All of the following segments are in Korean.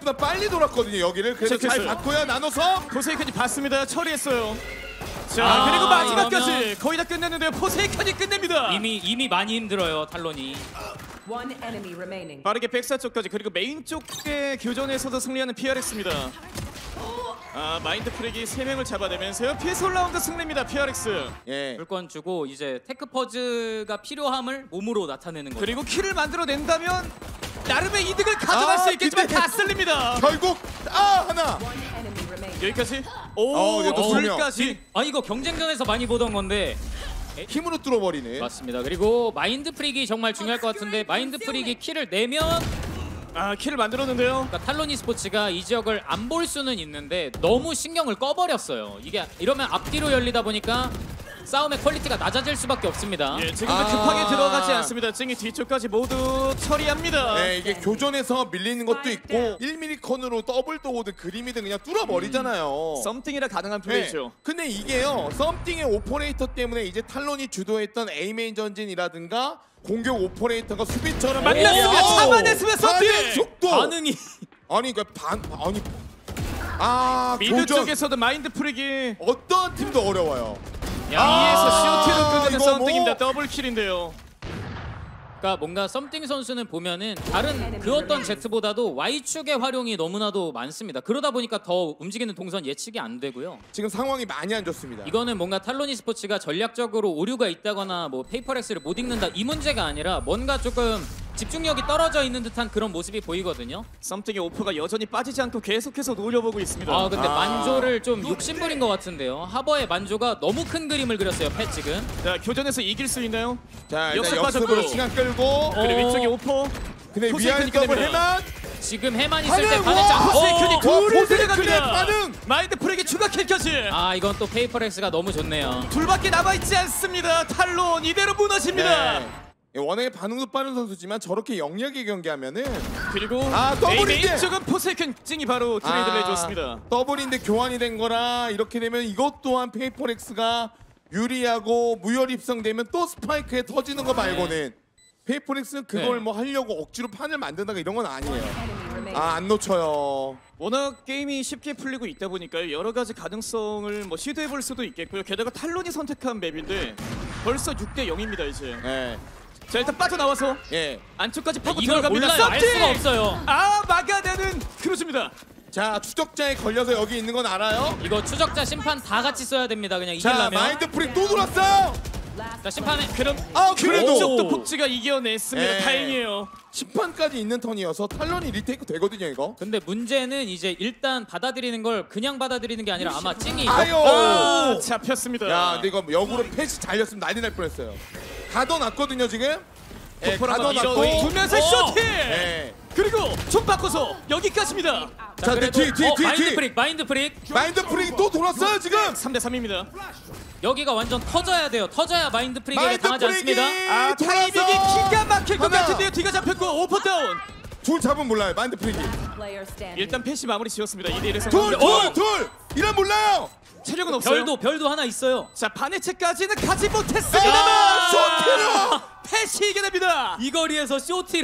생각보다 빨리 돌았거든요 여기를. 그래서 잘 체크했어요. 봤고요. 나눠서 포세이큰이 봤습니다. 처리했어요. 자 그리고 마지막까지 이러면... 거의 다 끝냈는데요. 포세이큰이 끝냅니다. 이미 많이 힘들어요 탈론이. One enemy remaining. 빠르게 백사 쪽까지 그리고 메인 쪽의 교전에서도 승리하는 PRX입니다. 마인드 프렉이 3명을 잡아내면서요. PS 올라운드 승리입니다. PRX. 예. 물건 주고 이제 테크 퍼즈가 필요함을 몸으로 나타내는 거죠. 그리고 킬을 만들어낸다면 나름의 이득을 가져갈 수 있겠지만 근데 다 쓸립니다. 결국 하나. One enemy remaining. 여기까지. 이제 또 두 명. 둘까지. 이거 경쟁전에서 많이 보던 건데. 힘으로 뚫어버리네. 맞습니다. 그리고 마인드 프릭이 정말 중요할 것 같은데 마인드 프릭이 킬을 내면 킬을 만들었는데요. 그러니까 탈론 e스포츠가 이 지역을 안 볼 수는 있는데 너무 신경을 꺼버렸어요. 이게 이러면 앞뒤로 열리다 보니까 싸움의 퀄리티가 낮아질 수밖에 없습니다. 예, 지금도 급하게 들어가지 않습니다. 찡이 뒤쪽까지 모두 처리합니다. 네, 이게 교전에서 밀리는 것도 있고 1mm 컨으로 더블 도어든 그림이든 그냥 뚫어버리잖아요. 썸띵이라 가능한 네. 플레이죠. 근데 이게요, 썸띵의 오퍼레이터 때문에 이제 탈론이 주도했던 A메인 전진이라든가 공격 오퍼레이터가 수비처럼 만났습니다. 잡아냈으면 썸띵! 반응 속도! 반응이 아니 그러니까 미드 교전 쪽에서도 마인드 프릭이 어떤 팀도 어려워요. B에서 쇼트로 끝내는 이거 썸띵입니다. 뭐- 더블킬인데요. 그러니까 뭔가 썸띵 선수는 보면은 다른 그 어떤 제트보다도 Y축의 활용이 너무나도 많습니다. 그러다 보니까 더 움직이는 동선 예측이 안 되고요. 지금 상황이 많이 안 좋습니다. 이거는 뭔가 탈론 e스포츠가 전략적으로 오류가 있다거나 뭐 페이퍼렉스를 못 읽는다 이 문제가 아니라 뭔가 조금 집중력이 떨어져 있는 듯한 그런 모습이 보이거든요. 썸띵의 오퍼가 여전히 빠지지 않고 계속해서 노려보고 있습니다. 근데 만조를 좀 욕심부린 것 같은데요. 하버의 만조가 너무 큰 그림을 그렸어요. 팻 지금. 자, 교전에서 이길 수 있나요? 자, 일단 역습 역습으로 빠졌고. 시간 끌고 그리고 위쪽에 오퍼. 근데 포세이큰이 위아래 더블 끝냅니다. 해만 지금 해만 있을 때 반응! 반했죠. 와! 포세이큰이 둘을 포세이큰의 데려갑니다. 반응! 마인드 프릭의 추가 킬까지. 이건 또 페이퍼렉스가 너무 좋네요. 둘밖에 남아있지 않습니다. 탈론 이대로 무너집니다. 네. 워낙에 반응도 빠른 선수지만 저렇게 영리하게 경기하면은 그리고 더블인데! 메인 쪽은 포세이큰 찡이 바로 트레이드를 해줬습니다. 더블인데 교환이 된 거라 이렇게 되면 이것 또한 페이퍼렉스가 유리하고 무혈 입성되면 또 스파이크에 터지는 거 말고는 페이퍼렉스는 그걸 네. 뭐 하려고 억지로 판을 만든다가 이런 건 아니에요. Enemy remaining. 안 놓쳐요. 워낙 게임이 쉽게 풀리고 있다 보니까 여러 가지 가능성을 뭐 시도해볼 수도 있겠고요. 게다가 탈론이 선택한 맵인데 벌써 6대 0입니다 이제. 네. 자 일단 빠져나와서 예. 안쪽까지 파고 이걸 들어갑니다. 몰라요. 알 썸띵! 수가 없어요. 막아내는 크루즈입니다. 자, 추적자에 걸려서 여기 있는 건 알아요? 이거 추적자 심판 다 같이 써야 됩니다. 그냥 자, 이기려면. 마인드 프릭 또 돌았어요. 자 심판에 그럼 그래도 그쪽도 폭지가 이겨냈습니다. 예. 다행이에요. 10판까지 있는 턴이어서 탈론이 리테이크 되거든요, 이거. 근데 문제는 이제 일단 받아들이는 걸 그냥 받아들이는 게 아니라 아마 찡이 아유! 잡혔습니다. 야, 근데 이거 역으로 패시 잘렸으면 난리 날 뻔했어요. 가둬놨거든요, 지금. 예, 가둬놨고. 두면서 쇼팅. 예. 그리고 총 바꿔서 여기까지입니다. 자, 근데 뒤. 마인드 프릭 마인드 프릭이 또 돌았어요, 지금. 3대 3입니다. 여기가 완전 터져야 돼요. 터져야 마인드 프릭에게 마인드 당하지 프릭이 않습니다. 타이밍이 돌아서 기가 막힐 것 하나. 같은데요. 뒤가 잡혔고 오퍼 다운. 둘 잡으면 몰라요, 마인드 프릭이. Player standing. 일단 패시 마무리 지었습니다. 2대 1에서 둘. 이런 몰라요. 체력은 없어요. 별도 하나 있어요. 자 반해체까지는 가지 못했습니다만 쇼트로. 패시 이겨냅니다. 이 거리에서 쇼티로.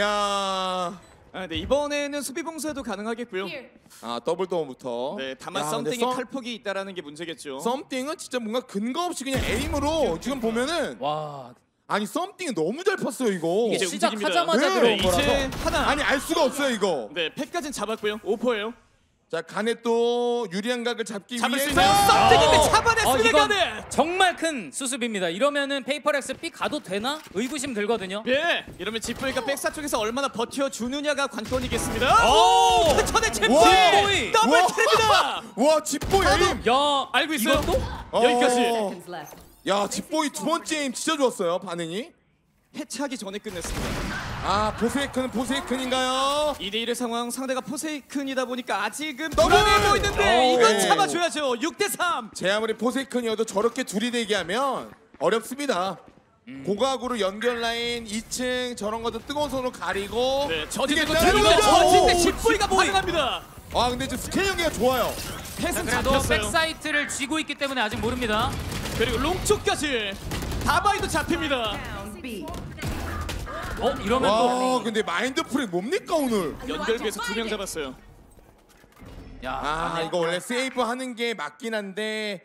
야. 네, 이번에는 수비 봉쇄도 가능하겠고요. 더블 도어부터. 네, 다만 야, 근데 썸띵이 칼폭이 있다라는 게 문제겠죠. 썸띵은 진짜 뭔가 근거 없이 그냥 에임으로 지금 보면은 와 아니 썸띵이 너무 잘 팠어요 이거. 이게 이제 시작하자마자 움직입니다. 들어온 네, 거라서. 이제 하나. 아니 알 수가 없어요 이거. 네, 팩까지는 잡았고요. 오퍼예요. 자 간에 또 유리한 각을 잡기 잡을 수 위해서 있나요? 썸띵인데 잡아냈습니다. 이건 간에. 정말 큰 수습입니다. 이러면은 페이퍼렉스 B 가도 되나? 의구심 들거든요. 예, 이러면 지프이가 백사 쪽에서 얼마나 버텨주느냐가 관건이겠습니다. 오! 패턴의 챔피 와! 더블 와! 킬입니다. 와 집보이 에임. 야 알고 있어요? 이것도? 여기까지. Seconds left. 야 집보이 두 번째 에임 진짜 좋았어요 반응이. 해체하기 전에 끝냈습니다. 포세이큰인가요? 2대1의 상황, 상대가 포세이큰이다 보니까 아직은 더블! 불안해 보이는데 이건 네. 참아줘야죠. 6대3. 제 아무리 포세이큰이어도 저렇게 둘이 대기하면 어렵습니다. 고각으로 연결 라인 2층 저런 것도 뜨거운 손으로 가리고. 네, 저지대고 이게 때리고 때리고 저지대 오, 지프이가 반응합니다. 근데 지금 스케일 연기가 좋아요. 패스는 그래도 잡혔어요. 백사이트를 쥐고 있기 때문에 아직 모릅니다. 그리고 롱쪽까지 다바이도 잡힙니다. Down B. 이러면 또 와 근데 마인드 프릭 뭡니까 오늘? 연결비에서 2명 잡았어요. 아 이거 원래 세이브 하는 게 맞긴 한데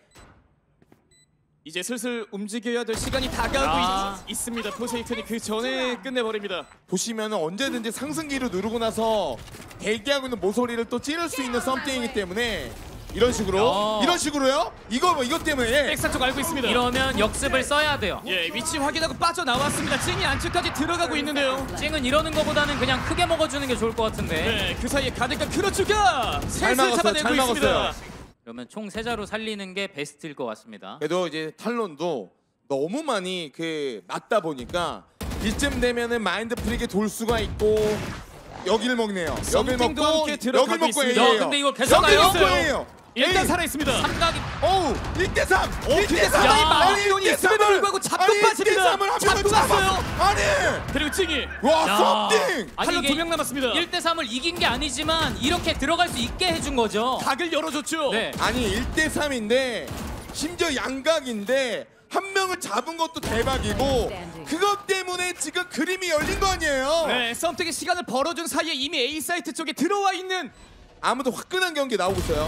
이제 슬슬 움직여야 될 시간이 다가오고 있습니다. 포세이튼이 그 전에 끝내버립니다. 보시면은 언제든지 상승기를 누르고 나서 대기하고 있는 모서리를 또 찌를 수 있는 썸띵이기 때문에 이런 식으로 이런 식으로요? 이것 때문에 백사 쪽 알고 있습니다. 이러면 역습을 써야 돼요. 예, 위치 확인하고 빠져나왔습니다. 찡이 안쪽까지 들어가고 있는데요. 찡은 이러는 것보다는 그냥 크게 먹어주는 게 좋을 것 같은데. 네, 그 사이에 가드가 크로츠가 셋을 막았어요, 잡아내고 잘 있습니다. 막았어요. 그러면 총 3자로 살리는 게 베스트일 것 같습니다. 그래도 이제 탈론도 너무 많이 맞다 보니까 이쯤 되면은 마인드 프릭에 돌 수가 있고 여기를 먹네요. 여길 썸띵도 먹고 함께 들어가고 여길 먹고 있습니다. A예요. 야, 근데 이걸 계속 여길 가요? 먹고 A예요. 일단 살아있습니다. 삼각이 어우 1대3 근데 상당히 많은 돈이 있음에도 불구하고 잡고 빠집니다. 잡고 갔어요. 아니 그리고 찡이 와 썸띵 아니, 탈론 이게 2명 남았습니다. 1대3을 이긴 게 아니지만 이렇게 들어갈 수 있게 해준 거죠. 각을 열어줬죠. 네. 아니 1대3인데 심지어 양각인데 한 명을 잡은 것도 대박이고 그것 때문에 지금 그림이 열린 거 아니에요. 네, 썸띵이 시간을 벌어준 사이에 이미 A 사이트 쪽에 들어와 있는 아무도 화끈한 경기 나오고 있어요.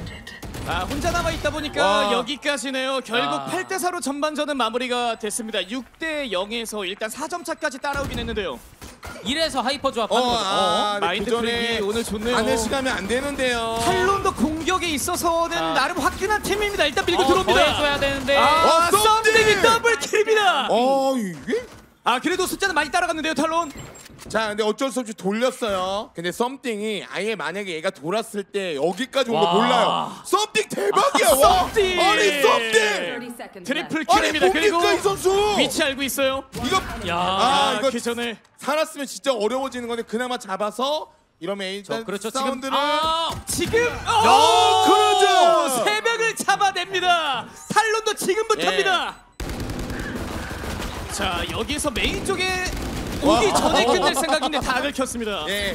혼자 남아 있다 보니까 와. 여기까지네요. 결국 아. 8대4로 전반전은 마무리가 됐습니다. 6대0에서 일단 4점 차까지 따라오긴 했는데요. 이래서 하이퍼 조합하는 거죠. 마인드 프릭이 오늘 좋네요. 안에 가면 안 되는데요. 탈론도 공격에 있어서는 아. 나름 화끈한 팀입니다. 일단 밀고 더 들어옵니다. 해줘야 되는데. 아, 썸띵! 썸띵이 더블킬입니다. 이게? 그래도 숫자는 많이 따라갔는데요, 탈론. 자, 근데 어쩔 수 없이 돌렸어요. 근데 썸띵이 아예 만약에 얘가 돌았을 때 여기까지 온 거 와. 몰라요. 썸띵 대박이야. 와. 썸띵! 아니 썸띵. 30 seconds 트리플 left. 아니 킬입니다. 그리고 뭡니까 이 선수? 위치 알고 있어요. 이거 야. 이거 그 전에 살았으면 진짜 어려워지는 건데 그나마 잡아서 이러면 일단 그렇죠. 사운드를 지금 그러죠. 세 명을 잡아냅니다. 탈론도 지금부터입니다. 자, 여기서 메인 쪽에 오기 와. 전에 끝낼 생각인데 다 긁혔습니다. 예.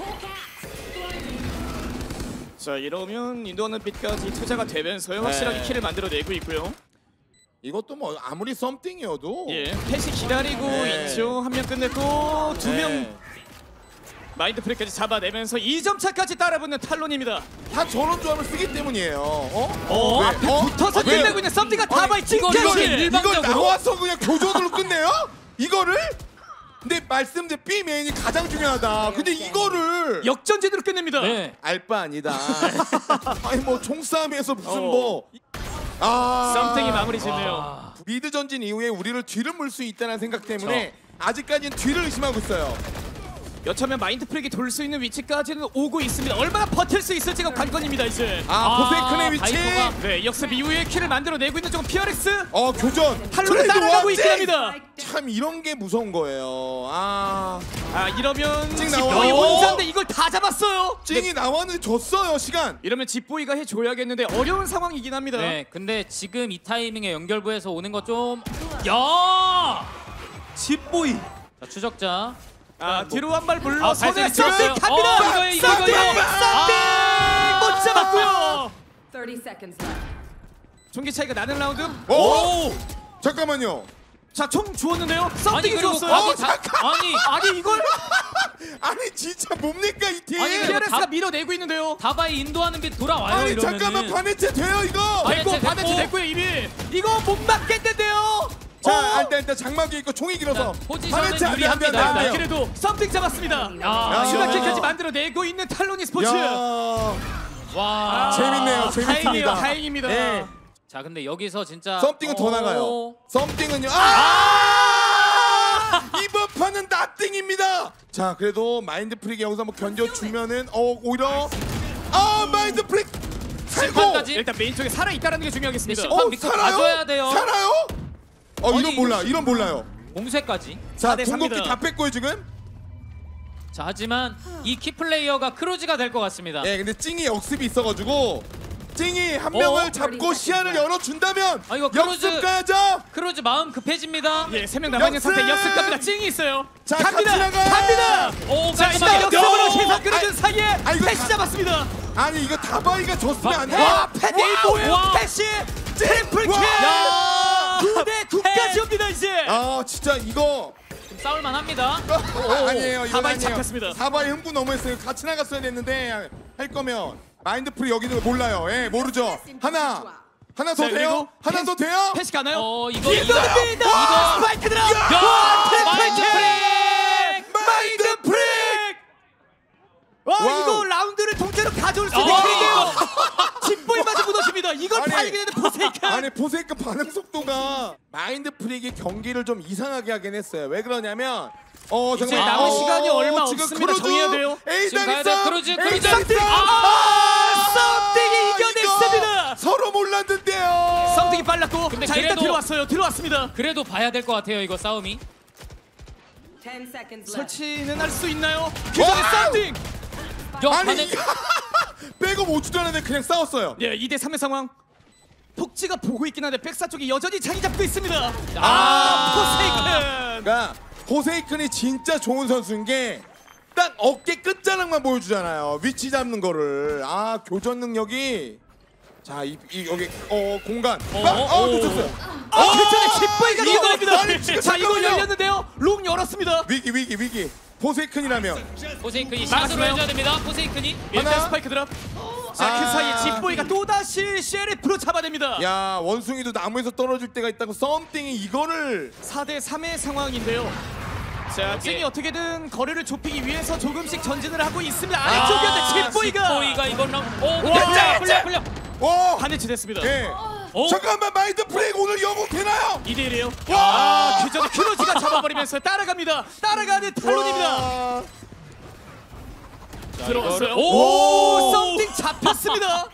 자, 이러면 인도하는 빛까지 투자가 되면서요. 확실하게 네. 킬을 만들어내고 있고요. 이것도 뭐 아무리 썸띵이어도 예, 펫이 기다리고 네. 있죠. 한 명 끝냈고 두 명 네. 마인드 프레까지 잡아내면서 2점 차까지 따라붙는 탈론입니다. 다 저런 조합을 쓰기 때문이에요. 왜? 앞에 붙어서 왜? 끝내고 있는 썸띵과 다바이 이걸 찡까지. 일반- 이걸 일방적으로? 나와서 그냥 교전으로 끝내요? 이거를? 근데 말씀드린 B 메인이 가장 중요하다. 근데 이거를 역전진으로 끝냅니다. 네. 알바 아니다. 아니 뭐 총싸움에서 무슨 어. 썸띵이 마무리 짓네요. 미드 전진 이후에 우리를 뒤를 물 수 있다는 생각 때문에 아직까지는 뒤를 의심하고 있어요. 여차하면 마인드 프렉이 돌 수 있는 위치까지는 오고 있습니다. 얼마나 버틸 수 있을지가 관건입니다. 이제 포세이큰의 위치. 바이퍼가- 네, 역습 이후에 킬을 만들어내고 있는 쪽은 PRX 교전. 탈론을 트레이드 따라가고 왔지? 있긴 합니다. 참 이런 게 무서운 거예요. 이러면 찡 집보이 나와. 혼자인데 이걸 다 잡았어요. 찡이 나왔는데 졌어요 시간. 이러면 집보이가 해줘야겠는데 어려운 상황이긴 합니다. 네, 근데 지금 이 타이밍에 연결부에서 오는 거 좀 야! 집보이. 자, 추적자. 뒤로 한 발 물러서네. 발색이 썸띵 좋았어요. 갑니다. 이거 썸띵 아! 못 잡았고요. 30 seconds left. 총기 차이가 나는 라운드. 잠깐만요. 자, 총 주웠는데요. 아니 썸띵이 그리고 주웠어요. 거기 아니 이걸 아니 진짜 뭡니까 이 팀? 아니, 그리고 PRS가 다- 밀어내고 있는데요. 다바이 인도하는 빛 돌아와요. 아니 이러면은. 잠깐만 반해체 돼요 이거. 아니, 됐고 됐고. 바네트 됐고요 이미. 이거 못 막겠는데요. 자 일단 장막이 있고 총이 길어서 자, 포지션은 반해체 안 돼, 안 돼, 안 돼, 유리합니다. 안 돼요. 그래도 썸띵 잡았습니다. 야, 슈가킬까지 만들어내고 있는 탈로니 스포츠. 야, 와. 재밌네요. 재밌습니다. 다행이에요. 다행입니다. 네. 자, 근데 여기서 진짜 썸띵은 더 어, 나가요. 썸띵은요. 이번 판은 나띵입니다. 자 그래도 마인드 프릭이 여기서 한번 견뎌주면은 오히려 마인드 프릭 살고. 심판까지. 일단 메인 쪽에 살아 있다라는 게 중요하겠습니다. 네, 심판 믿고 가줘야 돼요. 살아요? 이런 아니, 몰라. 이런 몰라요. 공세까지. 자 4대 궁극기 3입니다. 다 뺐고요 지금. 자, 하지만 이 키플레이어가 크루즈가 될 것 같습니다. 네 근데 찡이 역습이 있어가지고 찡이 한 명을 잡고 시야를 열어준다면 이거 크루즈- 역습 가야죠. 크루즈 마음 급해집니다. 예, 3명 남아있는 역습! 상태 역습 갑니다. 찡이 있어요. 자, 갑니다. 같이 나가요. 갑니다. 오, 자, 일단 깔끔하게. 역습으로 오! 계산 끊어준 사이에 이거 패시 다- 잡았습니다. 아니 이거 다바이가 졌으면 안 돼. 패디 뭐예요? 와우. 패시 트리플 킬. 와. 9대 9까지 옵니다 이제. 진짜 이거 좀 싸울만 합니다. 아니에요. 이거 다바이 아니에요. 잡혔습니다. 다바이 흥분 너무했어요. 같이 나갔어야 됐는데 할 거면 마인드풀이 여기 있는 거 몰라요. 예, 모르죠. 하나 더 자, 돼요? 그리고 하나 더 돼요? 패시 가나요? 이거 이겁니다. 스파이크 드랍. 마인드프릭. 와, 와우. 이거 라운드를 통째로 가져올 수 있는 길인데요. 집보이마저 무너집니다. 이걸 아니, 팔리게 되는 포세이큰. 아니 포세이큰 반응 속도가 마인드프릭이 경기를 좀 이상하게 하긴 했어요. 왜 그러냐면 이제 남은 시간이 얼마 없습니다. 정해야 돼요. 지금 가야 돼. 크루즈. 썸띵이 이겨냈습니다. 서로 몰랐는데요. 썸띵이 빨랐고 근데 자 일단 그래도- 들어왔습니다. 그래도 봐야 될 것 같아요. 이거 싸움이. 10 seconds left. 설치는 할 수 있나요? 규정의 와우! 썸띵. 아니 백업 5초 전에 그냥 싸웠어요. 예, 2대 3의 상황. 폭지가 보고 있긴 한데 백사 쪽이 여전히 자리 잡고 있습니다. 포세이큰. 그러니까 포세이큰이 진짜 좋은 선수인 게 딱 어깨 끝자락만 보여주잖아요. 위치 잡는 거를. 교전 능력이 여기 공간. 놓쳤어요. 괜찮아요. 집보이가 이거- 이겁니다. 아니, 지금 자, 이거 잠깐만요. 열렸는데요. 롱 열었습니다. 위기. 포세이큰이라면 포세이큰이 막았어요. 샷으로 해줘야 됩니다. 포세이큰이. 일단 스파이크 드랍. 자, 그 사이에 집보이가 또다시 셰리프로 잡아냅니다. 야 원숭이도 나무에서 떨어질 때가 있다고 썸띵이 이거를 4대 3의 상황인데요. 자, 찡이 어떻게든 거리를 좁히기 위해서 조금씩 전진을 하고 있습니다. 아래쪽이었는데 집보이가 집보이가 이건 와, 풀려. 반해치 됐습니다. 예. 오. 잠깐만 마인드 프레이크 오늘 영웅 되나요? 2대 1이에요. 와! 규정의 큐로지가 잡아버리면서 따라갑니다. 따라가는 탈론입니다. 와. 들어갔어요. 오! 썸띵 잡혔습니다. 와.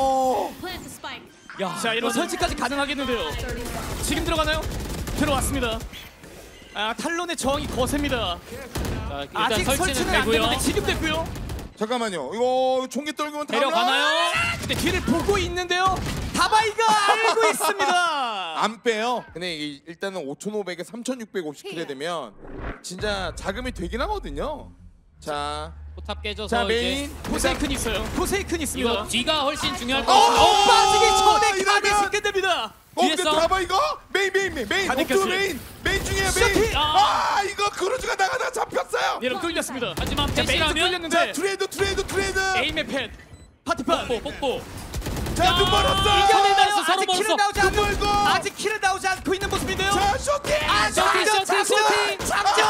야, 자, 이런 설치까지 가능하겠는데요. 지금 들어가나요? 들어왔습니다. 탈론의 저항이 거셉니다. 자, 일단 아직 설치는 설치는 안 되고요. 됐는데 지금 됐고요. 잠깐만요. 이거 총기 떨구면 데려가나요? 근데 뒤를 보고 있는데요. 다바이가 알고 있습니다. 안 빼요. 근데 일단은 5,500에 3,650kg 되면 진짜 자금이 되긴 하거든요. 자 포탑 깨져서 자, 이제 메인 포세이큰 있어요. 포세이큰 있습니다. 이거 뒤가 훨씬 중요할 것 같아요. 빠지기 전에 이러면- 카드시 끝냅니다. 뒤에 근데 싸움. 봐봐 이거 메인 다들 옥토 꼈어요. 메인 중이에요 셔티! 메인. 이거 크루즈가 나가다가 잡혔어요. 얘는 끌렸습니다. 하지만 자, 메인도 패시라면 끌렸는데 트레이드. 에임의 팻 파티판 폭포. 자, 눈 멀었어. 이겨내나요? 서로 아직 킬은 멀었어. 나오지 않고 멀고. 아직 킬은 나오지 않고 있는 모습인데요. 자, 쇼팅. 셔티.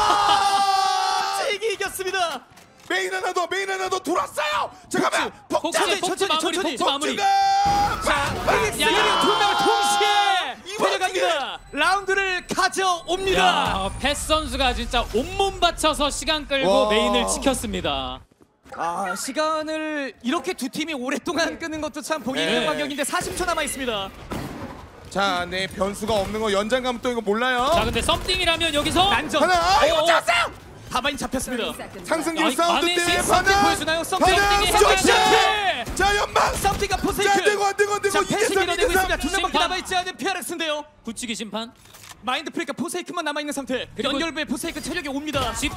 찡이 이겼습니다. 메인 하나 더 돌았어요. 잠깐만. 폭지 마무리. 자, 페릭스 그리고 두 명을 동시에 데려갑니다. 라운드를 가져옵니다. 야, 패스 선수가 진짜 온몸 바쳐서 시간 끌고 와. 메인을 지켰습니다. 시간을 이렇게 두 팀이 오랫동안 끄는 것도 참 보기 힘든 네. 광경인데 40초 남아 있습니다. 자, 네 변수가 없는 거 연장 가면 또 이거 몰라요. 자, 근데 썸띵이라면 여기서 난전. 하나. 이거 잡았어요. 다바인 잡혔습니다. 30 seconds left. 상승기로 사운드 반의 때 시- 하나. 보여주나요? 썸띵 쇼팅. 쇼팅. 자, 연막. 썸띵과 자, 포세이크. 안 되고 자, 패시 밀어내고 있습니다. 두 명밖에 심판. 남아있지 않은 PRX인데요. 붙이기 심판. 마인드 프리카 포세이크만 남아있는 상태. 그리고- 연결부에 포세이크 체력이 옵니다. 집보이.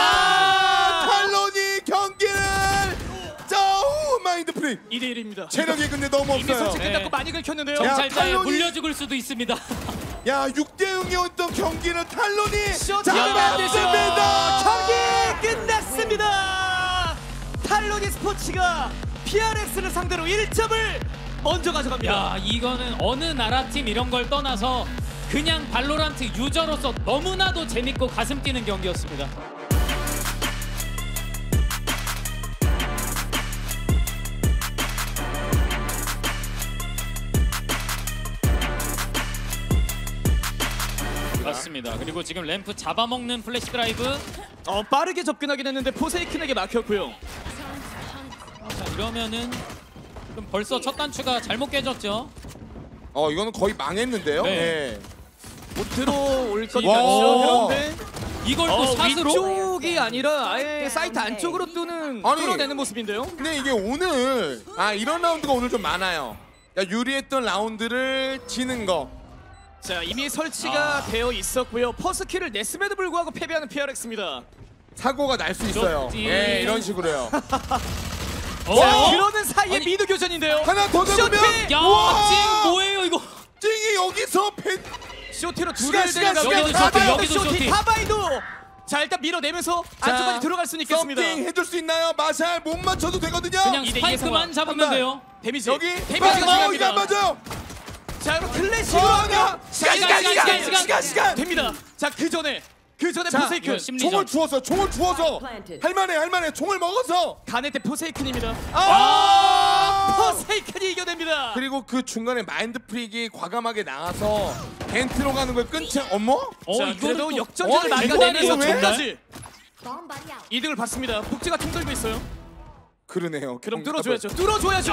탈론이 경기를 마인드 프리 2대 1입니다. 체력이 근데 너무 이미 없어요. 설치 끝났고 많이 긁혔는데요. 야, 정찰자에 탈론이- 물려 죽을 수도 있습니다. 야, 6대 0이었던 경기를 탈론이 잡았습니다. 잡았습니다. 경기 끝났습니다. 탈론이 스포츠가 PRX를 상대로 1점을 먼저 가져갑니다. 야, 이거는 어느 나라 팀 이런 걸 떠나서 그냥 발로란트 유저로서 너무나도 재밌고 가슴 뛰는 경기였습니다. 맞습니다. 그리고 지금 램프 잡아먹는 플래시 드라이브. 빠르게 접근하긴 했는데 포세이큰에게 막혔고요. 자, 이러면은 그럼 벌써 첫 단추가 잘못 깨졌죠. 이거는 거의 망했는데요. 네. 네. 못 들어올 것 와. 같죠. 그런데 이걸 또 샷으로? 위쪽이 아니라 아예 사이트 안쪽으로 뚫어내는 모습인데요. 근데 이게 오늘 이런 라운드가 오늘 좀 많아요. 유리했던 라운드를 지는 거. 자, 이미 설치가 되어 있었고요. 퍼스키를 냈음에도 불구하고 패배하는 PRX입니다. 사고가 날 수 있어요. 좋지. 예, 이런 식으로요. 자, 그러는 사이에 아니. 미드 교전인데요. 하나 더 잡으면 쇼팅! 야, 우와! 찡 뭐예요 이거? 찡이 여기서 펜 쇼티로 시간, 둘을 데려가고 여기도 쇼티, 여기도 쇼티, 쇼티. 다바이도 자 일단 밀어내면서 자, 안쪽까지 들어갈 수는 있겠습니다. 썸띵 해줄 수 있나요? 마샬 못 맞춰도 되거든요. 그냥 2대2의 스파이크만 상황. 잡으면 돼요. 데미지 여기 데미지가 이거 안 중요합니다. 맞아요. 자 그럼 클래식으로 야, 하면 시간. 됩니다. 자 그 전에 자, 포세이큰 이거 심리전. 총을 주워서 할만해 총을 먹어서 가네테 포세이큰입니다. 아! 포세이큰이 이겨냅니다. 그리고 그 중간에 마인드 프릭이 과감하게 나와서 겐트로 가는 걸 끊지. 어머? 자 이거는 그래도 또- 역전진을 이거 막아내면서 왜? 총까지 이득을 봤습니다. 복지가 통들고 있어요. 그러네요. 그럼 뚫어줘야죠.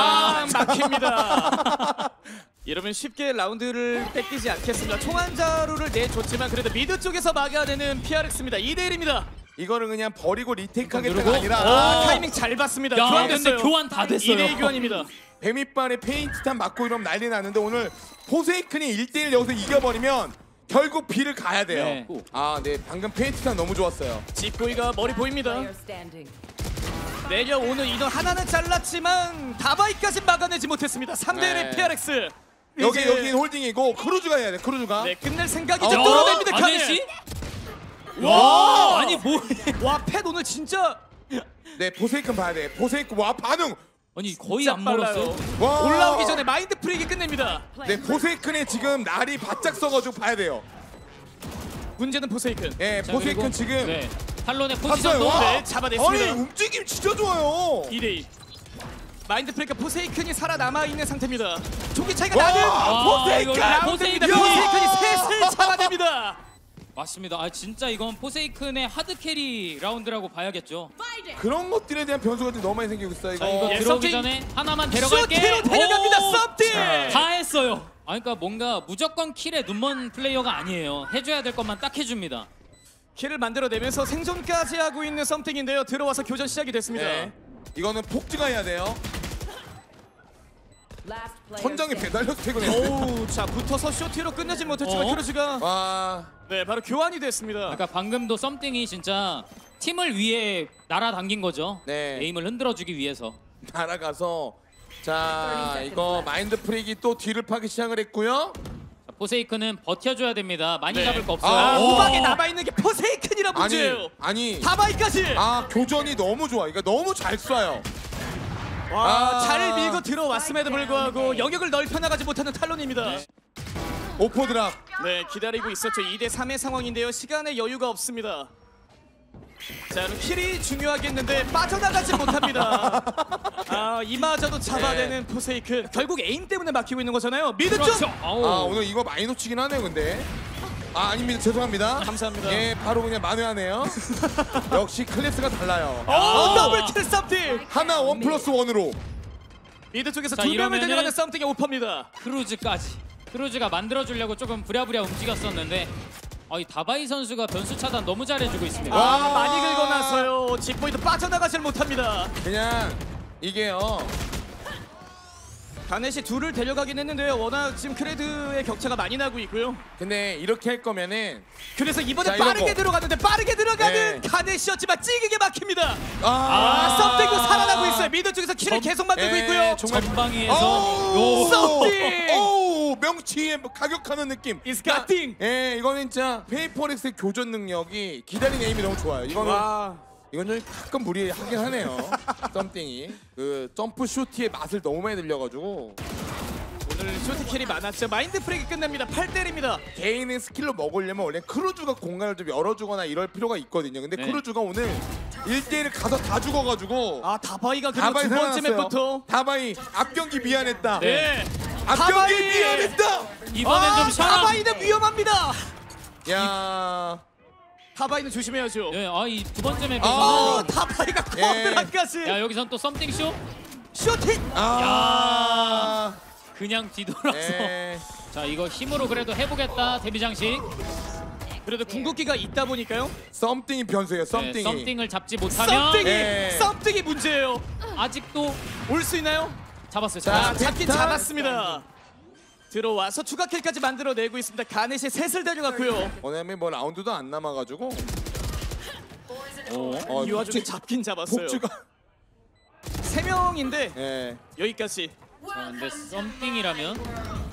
막힙니다. 여러분 쉽게 라운드를 뺏기지 않겠습니다. 총한 자루를 내줬지만 그래도 미드 쪽에서 막아내는 PRX입니다. 2대1입니다. 이거를 그냥 버리고 리테이크하겠다가 누르고. 아니라 타이밍 잘 봤습니다. 야, 교환됐어요. 근데 교환 다 됐어요. 2대2 교환입니다. 뱀이빨에 페인트탄 맞고 이러면 난리 나는데 오늘 포세이큰이 1대1 여기서 이겨버리면 결국 B를 가야 돼요. 네. 아, 네. 방금 페인트탄 너무 좋았어요. 찌꼬이가 머리 보입니다. Player standing. 내려오는 인원 하나는 잘랐지만 다바이까지 막아내지 못했습니다. 3대1의 네. PRX. 여긴 홀딩이고 크루즈가 해야 돼. 크루즈가. 네, 끝낼 생각이죠. 어? 뚫어냅니다. 아네시? 와! 와, 아니 뭐? 와, 팻 오늘 진짜 네, 포세이큰 봐야 돼. 포세이큰 와 반응. 아니 거의 진짜 안 멀었어요. 와. 올라오기 전에 마인드 프릭이 끝냅니다. 네, 포세이큰의 지금 날이 바짝 써가지고 봐야 돼요. 문제는 포세이큰. 예, 자, 포세이큰 그리고- 지금 네. 탈론의 봤어요. 포지션도 와. 네, 잡아냈습니다. 아니 움직임 진짜 좋아요. 2대2. 마인드 프릭과 포세이큰이 살아남아 있는 상태입니다. 총기 차이가 와, 나는 포세이큰! 라운드입니다. 포세이큰! 포세이큰이 셋을 잡아냅니다. 맞습니다. 아 진짜 이건 포세이큰의 하드 캐리 라운드라고 봐야겠죠. 그런 것들에 대한 변수가 좀 너무 많이 생기고 있어 이거. 자 이거 예, 들어오기 썸띵. 전에 하나만 데려갈게. 슈팅으로 데려갑니다. 오! 썸띵. 다 했어요. 아 그러니까 뭔가 무조건 킬에 눈먼 플레이어가 아니에요. 해줘야 될 것만 딱 해줍니다. 킬을 만들어내면서 생존까지 하고 있는 썸띵인데요. 들어와서 교전 시작이 됐습니다. 네. 이거는 폭주가 해야 돼요. Last player 천장에 standing. 배달려서 퇴근했어요. 오우, 자 붙어서 쇼티로 끝내지 못했지만 어? 크루즈가 와. 네 바로 교환이 됐습니다. 그러니까 방금도 썸띵이 진짜 팀을 위해 날아당긴 거죠. 네. 에임을 흔들어주기 위해서. 날아가서 자 이거 마인드 프릭이 또 뒤를 파기 시작을 했고요. 자, 포세이큰은 버텨줘야 됩니다. 많이 네. 잡을 거 없어요. 아, 오! 후방에 남아있는 게 포세이큰이라 문제예요. 아니 다바이까지. 아 교전이 너무 좋아. 그러니까 너무 잘 쏴요. 와, 아. 잘 밀고 들어왔음에도 불구하고 영역을 넓혀나가지 못하는 탈론입니다. 오퍼 드랍. 네, 기다리고 있었죠. 2대 3의 상황인데요. 시간에 여유가 없습니다. 자, 그럼 킬이 중요하겠는데 빠져나가지 못합니다. 아, 이마저도 잡아내는 포세이큰. 결국 에임 때문에 막히고 있는 거잖아요. 미드 쪽. 그렇죠. 아우. 아 오늘 이거 많이 놓치긴 하네요 근데. 아 아닙니다 죄송합니다. 감사합니다. 예 바로 그냥 만회하네요. 역시 클래스가 달라요. 오, 더블킬 썸띵. 하나 1+1으로. 미드 쪽에서 자, 두 명을 이러면은- 데려가는 썸띵의 오퍼입니다. 크루즈까지. 크루즈가 만들어주려고 조금 부랴부랴 움직였었는데 이 다바이 선수가 변수 차단 너무 잘해주고 있습니다. 아, 와. 많이 긁어놨어요. 직보이도 빠져나가질 못합니다. 그냥 이게요. 가넷이 둘을 데려가긴 했는데요. 워낙 지금 크레드의 격차가 많이 나고 있고요. 근데 이렇게 할 거면은 그래서 이번에 자, 이런 빠르게 거. 들어갔는데 빠르게 들어가는 네. 가넷이었지만 찌르게 막힙니다. 아, 썸띵도 살아나고 있어요. 미드 쪽에서 킬을 계속 만들고 예, 있고요. 정말 전방위에서 오, 썸띵! 오, 명치에 가격하는 느낌. It's got-ting. 예, 이거는 진짜 페이퍼렉스의 교전 능력이 기다린 에임이 너무 좋아요. 이건 좀 가끔 무리하긴 하네요. 썸띵이 그 점프 슈티의 맛을 너무 많이 들려가지고 오늘 쇼트킬이 많았죠. 마인드 프릭이 끝납니다. 8대1입니다. 개인의 스킬로 먹으려면 원래 크루즈가 공간을 좀 열어주거나 이럴 필요가 있거든요. 근데 네. 크루즈가 오늘 1대1을 가서 다 죽어가지고 아, 다바이가 그리고 다바이 두 번째 살아났어요. 맵부터 다바이 앞경기 미안했다. 네. 앞경기 다바이! 미안했다. 이번엔 좀 샤라. 다바이는 위험합니다. 야. 다바이는 조심해야죠. 네, 이 두 번째 아, 맵에서는 다바이가 예. 코어드라까지 야 여기선 또 썸띵 쇼 쇼팅. 아. 그냥 뒤돌아서. 예. 자 이거 힘으로 그래도 해보겠다 데뷔 장식. 그래도 궁극기가 있다 보니까요. 썸띵이 변수예요. 네, 썸띵이. 썸띵을 잡지 못하면 네. 썸띵이 문제예요. 아직도 올 수 있나요? 잡았어요. 자, 잡았어요. 잡긴 됐다. 잡았습니다. 들어와서 추가 킬까지 만들어내고 있습니다. 가넷이 셋을 데려갔고요. 오늘 뭐 라운드도 안 남아가지고 이 와중에 잡긴 잡았어요. 폭주가 3명인데 예. 여기까지. 자, 근데 썸띵이라면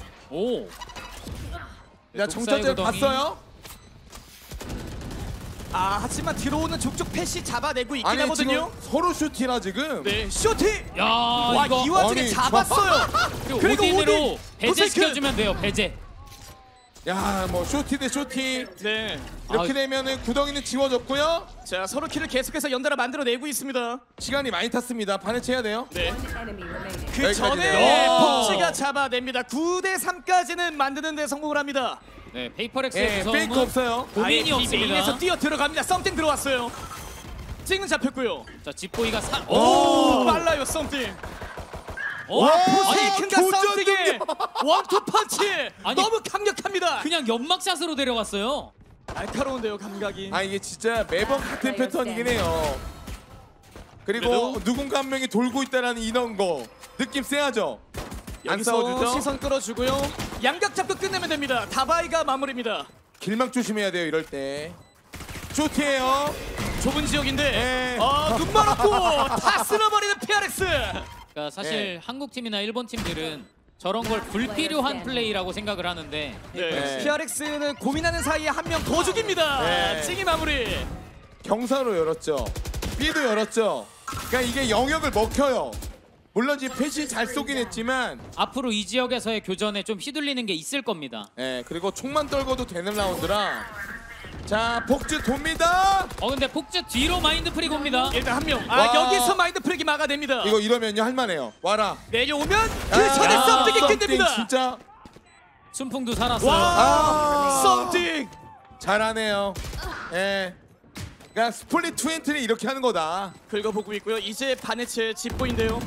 오. 야 정찰제 독사의 고동이- 봤어요? 하지만 들어오는 족족 패시 잡아내고 있긴 아니 하거든요. 지금 서로 슈티라 지금. 네, 쇼티. 야 와, 이거 이 와중에 아니, 잡았어요. 그리고 오딘으로 오딘, 배제 포세이큰. 시켜주면 돼요. 배제. 야, 뭐 쇼티 대 쇼티. 네. 이렇게 아. 되면은 구덩이는 지워졌고요. 자, 서로 킬을 계속해서 연달아 만들어내고 있습니다. 시간이 많이 탔습니다. 반해체해야 돼요. 네. Enemy remaining. 그 여기까지 전에 돼요. 폭지가 잡아냅니다. 9대 3까지는 만드는 데 성공을 합니다. 네 페이퍼렉스의 예, 페이크 무서움은 없어요. 고민이 아예 없습니다. 메인에서 뛰어 들어갑니다. 썸띵 들어왔어요. 찡은 잡혔고요. 자 집보이가 오, 빨라요 썸띵. 오, 와, 포세이큰과 교전 썸띵의 원투 펀치 아니, 너무 강력합니다. 그냥 연막샷으로 데려갔어요. 날카로운데요 감각이. 아 이게 진짜 매번 같은 패턴이긴 해요. 그리고 그래도- 누군가 한 명이 돌고 있다라는 이런 거 느낌 세하죠. 안 여기서 싸워주죠. 시선 끌어주고요. 양각 잡고 끝내면 됩니다. 다바이가 마무리입니다. 길막 조심해야 돼요 이럴 때. 쇼티예요. 좁은 지역인데 네. 눈 멀었고 다 쓸어버리는 PRX. 그러니까 사실 네. 한국 팀이나 일본 팀들은 저런 걸 불필요한 플레이라고 생각을 하는데 네. PRX는 고민하는 사이에 한 명 더 죽입니다. 네. 찡이 마무리. 경사로 열었죠. B도 열었죠. 그러니까 이게 영역을 먹혀요. 물론 지금 패시 잘 쏘긴 했지만, 앞으로 이 지역에서의 교전에 좀 휘둘리는 게 있을 겁니다. 예 그리고 총만 떨궈도 되는 라운드라. 자 폭주 돕니다. 근데 폭주 뒤로 마인드 프리 옵니다. 일단 한 명. 와. 여기서 마인드 프렉이 막아냅니다. 이거 이러면요 할만해요. 와라. 내려오면 그 전에 야. 썸띵이 썸띵 끝냅니다. 진짜 순풍도 살았어요. 와, 썸띵. 잘하네요. 예. 그러니까 스플릿 20는 이렇게 하는 거다. 긁어보고 있고요. 이제 반해체 집보인데요.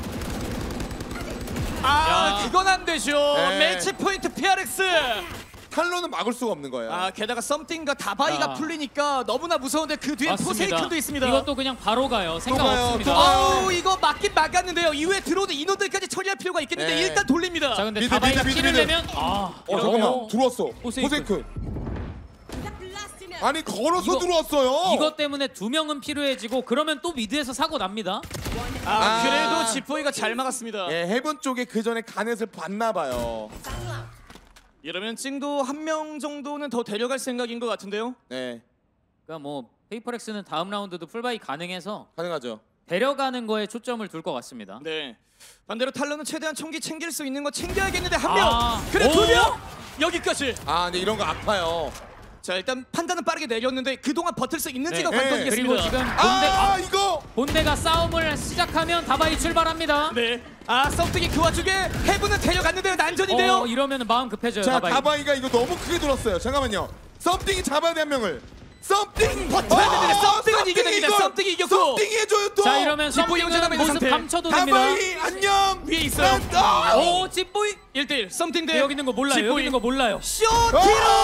야. 그건 안 되죠. 네. 매치 포인트 PRX. 탈로는 막을 수가 없는 거예요. 게다가 썸띵과 다바이가 야. 풀리니까 너무나 무서운데 그 뒤에 맞습니다. 포세이큰도 있습니다. 이것도 그냥 바로 가요. 생각 가요, 없습니다. 또 가요. 이거 맞긴 막았는데요. 이후에 들어오는 인원들까지 처리할 필요가 있겠는데 네. 일단 돌립니다. 자 근데 미드, 다바이가 미드, 키를 미드. 내면 잠깐만 들어왔어. 포세이큰. 포세이큰. 아니 걸어서 이거- 들어왔어요. 이것 때문에 두 명은 필요해지고 그러면 또 미드에서 사고 납니다. 그래도 지포이가 잘 막았습니다. 예, 헤븐 쪽에 그 전에 가넷을 봤나 봐요. 이러면 찡도 한 명 정도는 더 데려갈 생각인 것 같은데요. 네, 그러니까 뭐 페이퍼렉스는 다음 라운드도 풀바이 가능해서 가능하죠. 데려가는 거에 초점을 둘 것 같습니다. 네. 반대로 탈론은 최대한 총기 챙길 수 있는 거 챙겨야겠는데 한 아. 명. 그래 오. 두 명. 여기까지. 근데 이런 거 아파요. 자 일단 판단은 빠르게 내렸는데 그동안 버틸 수 있는지가 네. 관건이겠습니다. 그리고 지금 이거 본대가 싸움을 시작하면 다바이 출발합니다. 네. 썸띵이 그 와중에 해븐은 데려갔는데요. 난전인데요. 이러면 마음 급해져요. 자 다바이. 다바이가 이거 너무 크게 들었어요. 잠깐만요. 썸띵이 잡아야 돼 한 명을. 썸띵 버텨야 되는데 썸띵은 이겨냅니다. 이걸 썸띵이 이겼고. 썸띵이 해줘요 또. 자 이러면 뒷부위 영전하고 썸띵은 있는 모습 상태. 감춰도 됩니다. 다바이 안녕. 위에 있어요. 오 집보이 1대1 썸띵 대 여기 있는 거 몰라요. 여기 있는 거 몰라요. 쇼티로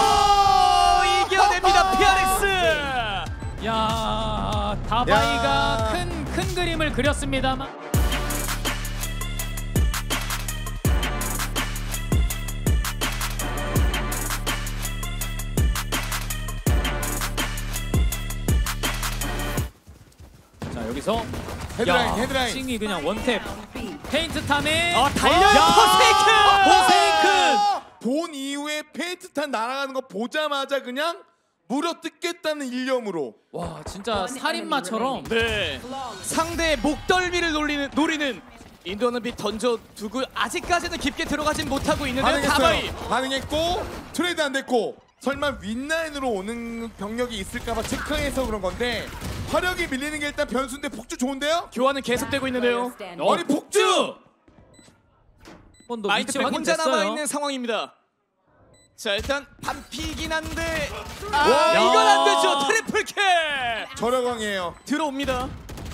이겨냅니다. PRX. 야 다바이가 야. 큰 그림을 그렸습니다만. 자 여기서 헤드라인 헤드라인. 싱이 그냥 원탭 페인트 탐에 달려요. 포세이큰. 본 이후에 페인트탄 날아가는 거 보자마자 그냥 물어뜯겠다는 일념으로. 와 진짜 살인마처럼 네. 상대의 목덜미를 노리는 인도어너비 던져두고 아직까지는 깊게 들어가진 못하고 있는데요. 다바이. 반응했어요. 반응했고 트레이드 안 됐고 설마 윗라인으로 오는 병력이 있을까봐 체크해서 그런 건데 화력이 밀리는 게 일단 변수인데 폭주 좋은데요? 교환은 계속되고 있는데요. 아니 폭주! 번도 마인드 위치 백 혼자 확인됐어요. 남아 있는 상황입니다. 자 일단 반피긴 한데 와. 이건 안 되죠. 트리플 킬 저렴왕이에요. 들어옵니다.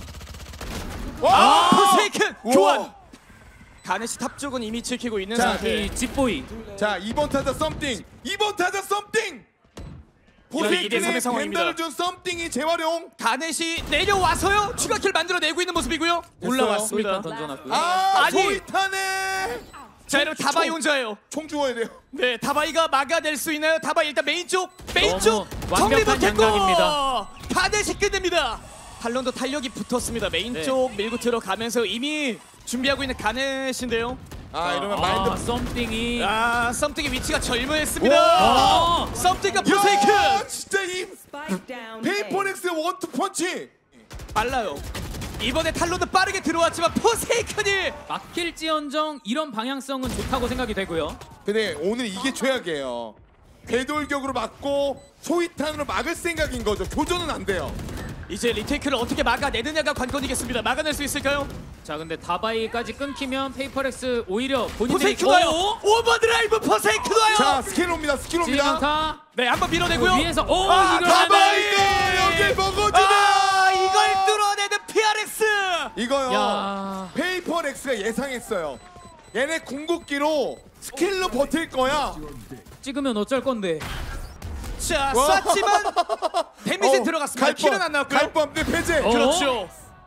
와! 포세이큰 우와. 교환. 가네시 탑 쪽은 이미 지키고 있는 자, 상태. 이 집보이 자 2번 타자 썸띵 2번 타자 썸띵 2대 3의 포세이큰의 상황입니다. 벤더를 준 썸띵이 재활용. 가넷이 내려와서요. 추가킬 만들어내고 있는 모습이고요. 올라왔습니다. 소이탄 던져놨고요. 아니. 소이탄에 자 이러면 다바이 혼자예요. 총 주워야 돼요. 네, 다바이가 막아낼 수 있나요? 다바이 일단 메인 쪽 너무 정리 완벽한 못했고 양각입니다. 가넷이 끝냅니다. 탈론도 탄력이 붙었습니다. 메인 네. 쪽 밀고 들어가면서 이미 준비하고 있는 가넷인데요. 이러면 마인드 썸띵이 썸띵의 위치가 절묘했습니다. 썸띵과 포세이큰 야, 진짜 이 Spike down. 페이퍼넥스의 원투 펀치. 빨라요. 이번에 탈론도 빠르게 들어왔지만 포세이큰이 막힐지언정 이런 방향성은 좋다고 생각이 되고요. 근데 오늘 이게 최악이에요. 궤돌격으로 맞고 소위탄으로 막을 생각인 거죠. 교전은 안 돼요. 이제 리테이크를 어떻게 막아내느냐가 관건이겠습니다. 막아낼 수 있을까요? 자 근데 다바이까지 끊기면 페이퍼렉스 오히려 본인들이 포세이큰 와요. 오버드라이브 포세이큰 와요. 자 스킬 옵니다. 스킬 옵니다. 지금타 네, 한번 밀어내고요. 위에서 이걸 다바이가 여기 먹어주네. 이걸 뚫어내는 PRX. 이거요. 야. 페이퍼넥스가 예상했어요. 얘네 궁극기로 스킬로 버틸 거야. 찍으면 어쩔 건데. 자, 쐈지만 데미지 들어갔습니다. 킬은 안 나왔고요. 갈뻔 패제. 그렇죠.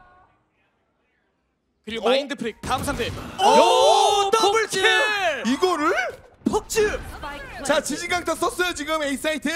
그리고 마인드 프릭 다음 상대. 오, 더블킬. 이거를? 폭주. Spike 자 지진강타 썼어요 지금 A 사이트.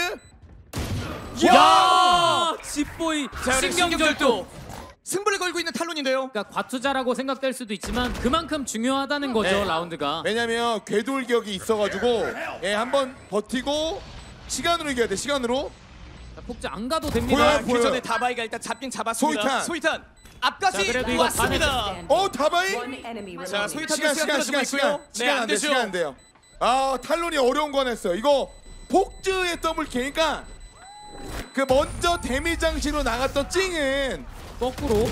야! 집보이 자, 우리 신경절도. 신경절도 승부를 걸고 있는 탈론인데요. 그러니까 과투자라고 생각될 수도 있지만 그만큼 중요하다는 거죠 네. 라운드가. 왜냐면 궤돌격이 있어가지고 한번 버티고 시간으로 이겨야 돼. 시간으로. 자, 폭주 안 가도 됩니다. 보여요. 그 전에 다바이가 일단 잡긴 잡았습니다. 소이탄. 앞까지 자, 그래도 이거 왔습니다. 다바이. One enemy 자, remaining. 소이탄 시간 끌어주고 있고요. 네, 안 되죠. 시간 안 돼요. 탈론이 어려운 건 했어요. 이거 폭즈의 더블킬이니까 그 먼저 데미 장식으로 나갔던 찡은 거꾸로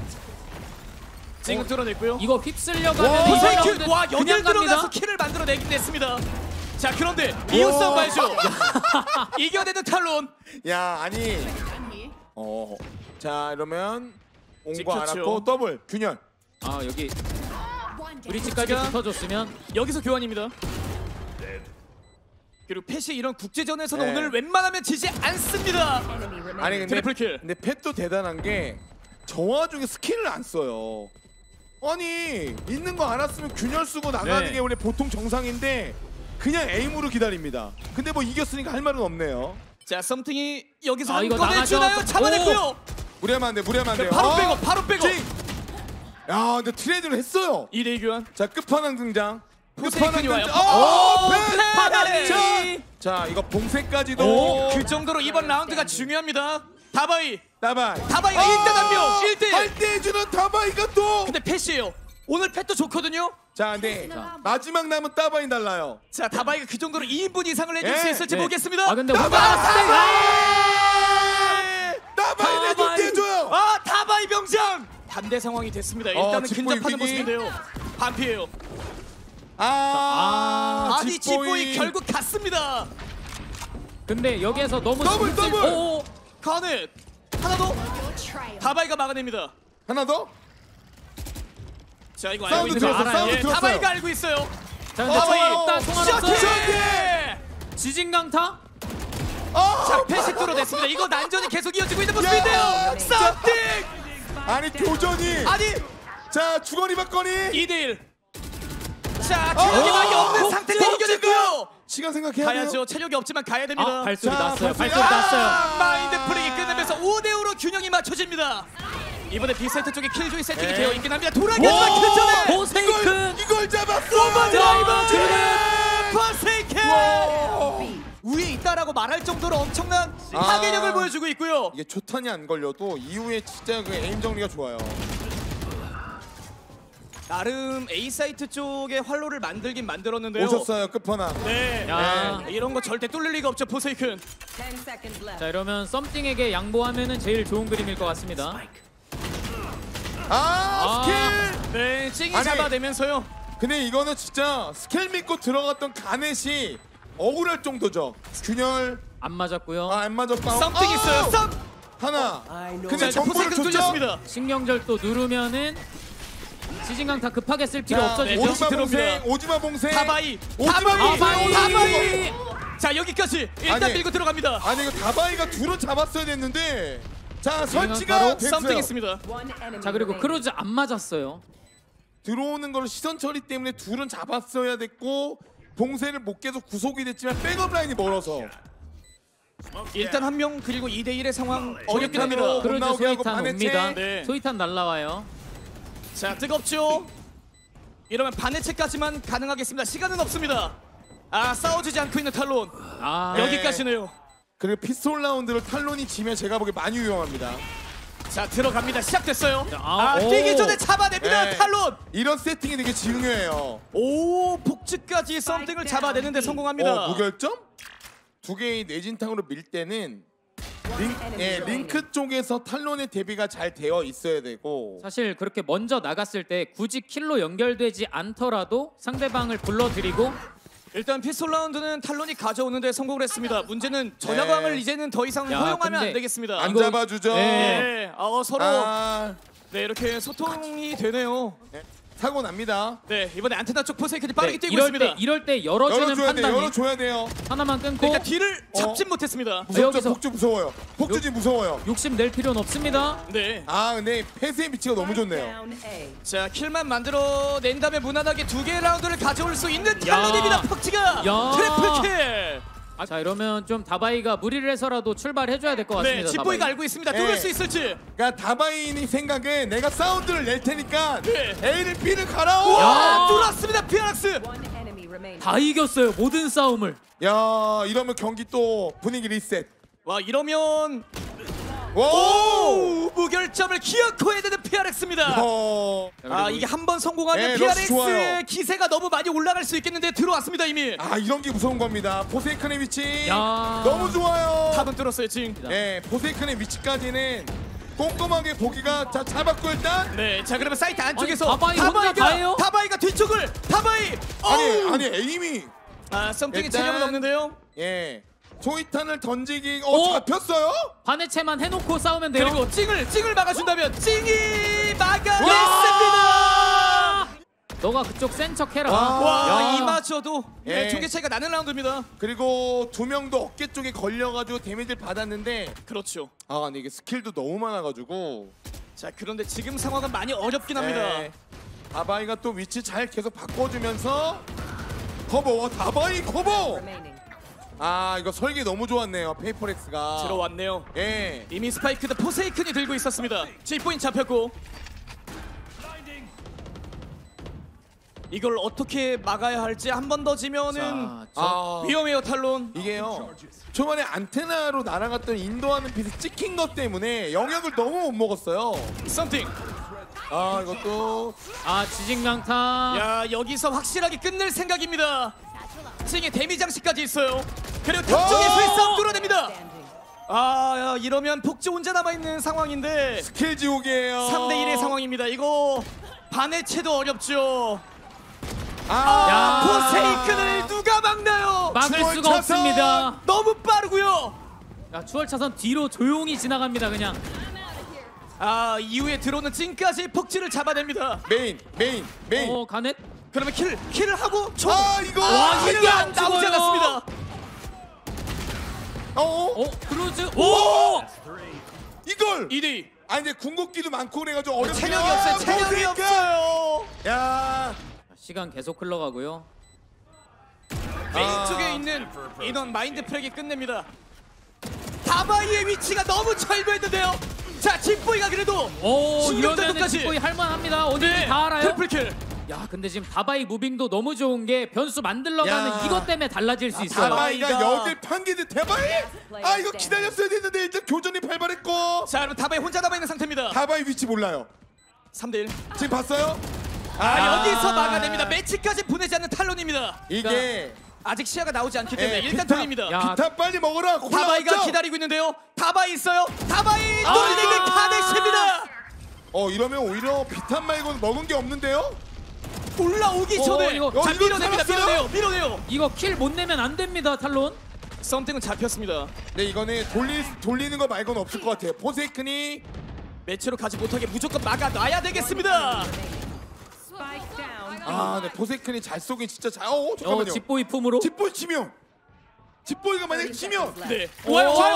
지금 뚫어냈고요. 이거 휩쓸려고 와, 하면 이번 포세이큰 라운드 와 그냥 여길 들어가서 갑니다. 킬을 만들어내긴 했습니다. 자, 그런데 이웃 싸움 봐야죠. 이겨내는 탈론. 야 아니 자 이러면 온 거 찍혔죠. 알았고 더블 균열. 여기 브리치까지 붙어줬으면 여기서 교환입니다. 그리고 펫이 이런 국제전에서는 네. 오늘 웬만하면 지지 않습니다. Enemy remaining. 아니 근데 트리플 킬. 근데 펫도 대단한 게 저 와중에 스킬을 안 써요. 아니 있는 거 알았으면 균열 쓰고 나가는 네. 게 원래 보통 정상인데 그냥 에임으로 기다립니다. 근데 뭐 이겼으니까 할 말은 없네요. 자, 썸띵이 여기서 이거 꺼내주나요? 나가죠. 잡아냈고요. 무리하면 안 돼. 무리하면 안 돼요. 바로 빼고 바로 빼고. 찡! 야 근데 트레이드를 했어요. 2대2 교환. 자 끝판왕 등장. 포세이큰이 와요. 펫! 자 이거 봉쇄까지도. 그 정도로 이번 라운드가 중요합니다. 다바이. 다바이. 다바이가 1대 한 명. 1대1. 할때 해주는 다바이가 또. 근데 펫이에요. 오늘 펫도 좋거든요. 자 근데 마지막 남은 다바이 달라요. 자, 다바이가 그 정도로 2인분 이상을 내줄 수 예. 있을지 네. 보겠습니다. 근데 다바이! 다바이! 다바이 내줄 때 해줘요. 다바이 병장. 반대 상황이 됐습니다. 일단은 집보이 근접하는 위기. 모습인데요. 반피해요. 아니, 집보이. 집보이 결국 갔습니다. 근데 여기에서 너무 더블, 휩쓸- 더블! 오, 가넷 하나 더. 다바이가 막아냅니다. 하나 더. 자, 이거 알고 사운드 있는 거 들었어요, 알아요. 사운드 예, 들었어요. 다바이가 알고 있어요. 자 근데 다바이 일단 통화는 없어. 셔틀. 지진강타. 자, 패시 뚫어냈습니다. 이거 난전이 계속 이어지고 있는 모습인데요. 썸띵. 아니 교전이. 아니, 자 주거니 받거니. 2대1. 자, 체력이 많이 없는 상태로 이겨냈고요. 시간 생각해야 돼요. 가야죠. 체력이 없지만 가야 됩니다. 발소리 자, 났어요. 발소리. 발소리 났어요. 마인드 프릭이 끝내면서 5대5로 균형이 맞춰집니다. 이번에 B세트 쪽에 킬조이 세팅이 네. 되어 있긴 합니다. 돌아가지만 그 전에 포세이큰. 이걸 잡았어. 오버드라이버 그리고 퍼세이큰 위에 있다라고 말할 정도로 엄청난 파괴력을 보여주고 있고요. 이게 초탄이 안 걸려도 이후에 진짜 그 에임 정리가 좋아요. 나름 A 사이트 쪽에 활로를 만들긴 만들었는데요. 오셨어요 끝판왕. 네. 야. 네. 이런 거 절대 뚫릴 리가 없죠, 포세이큰. 10 seconds left. 자 이러면 썸띵에게 양보하면은 제일 좋은 그림일 것 같습니다. 스킬. 네, 찡이 아니. 잡아내면서요. 근데 이거는 진짜 스킬 믿고 들어갔던 가넷이 억울할 정도죠. 균열 안 맞았고요. 안 맞았다. 썸띵 있어요. 썸. 하나. 자, 근데 이제 정보를 포세이큰 줬죠. 뚫렸습니다. 신경절도 누르면은 지진강타 급하게 쓸 필요 자, 없어지죠. 오지- 오지마 봉쇄. 들어옵니다. 오지마 봉쇄. 다바이. 오지마 다바이. 봉쇄. 다바이. 자, 여기까지 일단 아니. 밀고 들어갑니다. 아니 이거 다바이가 둘은 잡았어야 됐는데. 자 바로 설치가 됐어요. 썸띵 있습니다. One enemy 자 그리고 remaining. 크루즈 안 맞았어요. 들어오는 걸 시선 처리 때문에 둘은 잡았어야 됐고 봉쇄를 못 계속 구속이 됐지만 백업 라인이 멀어서 일단 한 명 그리고 2대1의 상황 어렵긴 소이탄으로 합니다. 못 크루즈 나오게 하고 소이탄 반해체. 옵니다. 네. 소이탄 날라와요. 자, 뜨겁죠. 이러면 반해체까지만 가능하겠습니다. 시간은 없습니다. 아, 싸워주지 않고 있는 탈론. 아, 네. 여기까지네요. 그리고 피스톨 라운드를 탈론이 지면 제가 보기에 많이 위험합니다. 자, 들어갑니다. 시작됐어요. 아, 오. 뛰기 전에 잡아냅니다. 네. 탈론. 이런 세팅이 되게 중요해요. 오, 복직까지 썸띵을 잡아내는데 성공합니다. 무결점? 두 개의 뇌진탕으로 밀 때는 링크 쪽에서 탈론의 대비가 잘 되어 있어야 되고 사실 그렇게 먼저 나갔을 때 굳이 킬로 연결되지 않더라도 상대방을 불러들이고 일단 피스톨 라운드는 탈론이 가져오는데 성공을 했습니다. 문제는 전야광을 이제는 더 이상 야, 허용하면 근데 안 되겠습니다. 안 이거- 잡아주죠. 네. 서로 아, 네, 이렇게 소통이 되네요. 네. 사고 납니다. 네, 이번에 안테나 쪽 포세이큰이 빠르게 뛰고 이럴 있습니다. 이럴 때 열어주는 열어줘야 돼요. 판단이 열어줘야 돼요. 하나만 끊고 일단 뒤를 잡진 못했습니다. 무섭죠. 여기서- 폭주 무서워요. 폭주지 무서워요. 욕심 낼 필요는 없습니다. 네. 아 근데 패스의 위치가 너무 좋네요. Down A. 자, 킬만 만들어낸 다음에 무난하게 두 개의 라운드를 가져올 수 있는 탈론입니다. 퍽치가 야. 트리플 킬. 자 이러면 좀 다바이가 무리를 해서라도 출발해줘야 될 것 같습니다. 네, 집보이가 다바이. 알고 있습니다. 네. 뚫을 수 있을지. 그러니까 다바인이 생각은 내가 사운드를 낼 테니까 네. A를 B를 가라오. 와, 뚫었습니다. 피아락스. One enemy remaining. 다 이겼어요. 모든 싸움을. 야 이러면 경기 또 분위기 리셋. 와, 이러면 오. 오, 무결점을 기어코 해야 되는 피아렉스입니다. 아, 이게 한 번 성공하면 네, 러시 좋아요. 피아렉스의 기세가 너무 많이 올라갈 수 있겠는데 들어왔습니다 이미. 아 이런 게 무서운 겁니다. 포세이큰의 위치 야. 너무 좋아요. 탑은 뚫었어요 지금. 네, 포세이큰의 위치까지는 꼼꼼하게 보기가 자 잡았고 일단 네, 자 그러면 사이트 안쪽에서 다바이 혼자 다 해요? 다바이가 뒤쪽을 다바이. 아니 에임이 아, 썸띵이 일단- 체력은 없는데요. 예 소위탄을 던지기 오! 잡혔어요? 반해체만 해놓고 싸우면 돼요. 그리고 찡을 막아준다면 찡이 막아냈습니다. 너가 그쪽 센 척해라. 와. 와, 야. 이마저도 네, 예. 총계 차이가 나는 라운드입니다. 그리고 두 명도 어깨 쪽에 걸려가지고 데미지를 받았는데 그렇죠. 아 근데 이게 스킬도 너무 많아가지고 자, 그런데 지금 상황은 많이 어렵긴 합니다. 네. 다바이가 또 위치 잘 계속 바꿔주면서 커버 다바이 커버 Remaining. 아 이거 설계 너무 좋았네요 페이퍼렉스가 들어왔네요. 예 이미 스파이크도 포세이큰이 들고 있었습니다. 7포인트 잡혔고 이걸 어떻게 막아야 할지 한 번 더 지면은 아, 위험해요 탈론. 이게요 초반에 안테나로 날아갔던 인도하는 빛이 찍힌 것 때문에 영역을 너무 못 먹었어요 썸띵. 아 이것도 아 지진강타. 야, 여기서 확실하게 끝낼 생각입니다. 찡에 데미 장식까지 있어요. 그리고 탑쪽에서의 싸움 뚫어냅니다. Standing. 아, 야, 이러면 폭주 혼자 남아있는 상황인데 스킬 지옥이에요 3대1의 상황입니다. 이거 반해체도 어렵죠. 아 포세이큰을 누가 막나요? 막을 추월 수가 차선! 없습니다. 너무 빠르고요. 야, 추월 차선 뒤로 조용히 지나갑니다. 그냥. 아, 이후에 들어오는 찡까지 폭지를 잡아냅니다. 메인 가넷. 그러면 킬을 하고 총. 아 이거 킬이 안 죽어요. 나오지 않았습니다. 크루즈. 오! 이걸 2대2. 아니 근데 궁극기도 많고 그래가지고 어렵게 체력이 없어요. 체력이 포세이큰! 없어요. 야 시간 계속 흘러가고요. 메인 쪽에 있는 인원 마인드 프렉이 끝냅니다. 다바이의 위치가 너무 철부했는데요. 자, 집보이가 그래도 오, 이러면은 충격탄까지. 집보이 할만합니다. 어딘지 다 알아요. 트리플킬. 야, 근데 지금 다바이 무빙도 너무 좋은 게 변수 만들러가는 야. 이것 때문에 달라질 수 있어요. 다바이가 다바이가- 여길 판기드 대바이 아 이거 기다렸어야 됐는데 일단 교전이 발발했고 자, 그럼 다바이 혼자 남아있는 상태입니다. 다바이 위치 몰라요 3대1. 지금 봤어요? 여기서 막아냅니다. 매치까지 보내지 않는 탈론입니다. 이게 아직 시야가 나오지 않기 때문에 예, 일단 비타- 돌립니다. 야. 비타 빨리 먹어라 다바이가 올라왔죠? 기다리고 있는데요. 다바이 있어요. 다바이 노리는 가넷입니다. 이러면 오히려 비탄 말고는 먹은 게 없는데요? 올라오기 전에 이거- 자, 이거 밀어냅니다. 잡았어요? 밀어내요. 이거 킬 못 내면 안 됩니다, 탈론. 썸띵은 잡혔습니다. 네 이거는 돌리는 거 말고는 없을 것 같아요 포세이큰이 매치로 가지 못하게 무조건 막아놔야 되겠습니다. Spike down. 네 포세이큰이 잘 쏘긴 진짜 잘 잠깐만요 집보이 품으로. 집보이 치면 집보이가 만약에 치면 네. 오,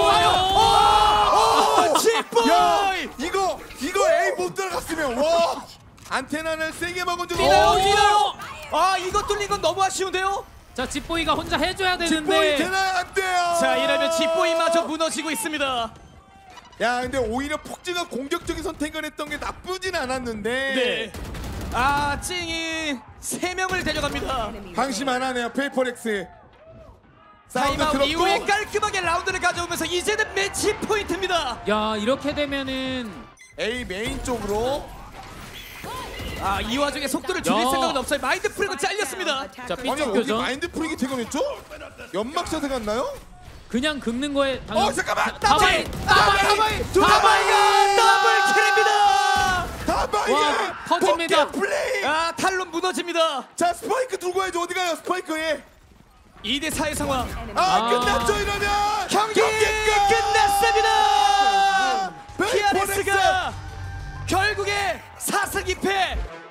집보이. 야 이거 에이 못 들어갔으면 와 안테나를 세게 먹은 줄 뛰나요. 아, 이거 뚫린 건 너무 아쉬운데요. 자, 집보이가 혼자 해줘야 집보이 되는데. 되나 안 돼요 자, 이러면 집보이마저 무너지고 있습니다. 야 근데 오히려 폭지가 공격적인 선택을 했던 게 나쁘진 않았는데 네. 아 찡이 3명을 데려갑니다. 방심 안 하네요. 페이퍼렉스. 사운드 타임아웃 이후에 들었고. 깔끔하게 라운드를 가져오면서 이제는 매치 포인트입니다. 야 이렇게 되면은 A 메인 쪽으로. 아 이 와중에 속도를 줄일 야. 생각은 없어요. 마인드 프리고 잘렸습니다. 자 아니 B쪽 어디 교전 마인드 프리기 퇴근했죠? 연막샷에 갔나요? 그냥 긁는 거에 당연 잠깐만. 다바이 다바이가 더블 킬입니다. 다바이. 와, 터집니다. 포켓 플레이. 아 탈론 무너집니다. 자 스파이크 들고 가야죠. 어디 가요 스파이크에? 2대 4의 상황. 끝났죠 이러면. 경기 끝났습니다. 피아레스가 결국에 4승 2패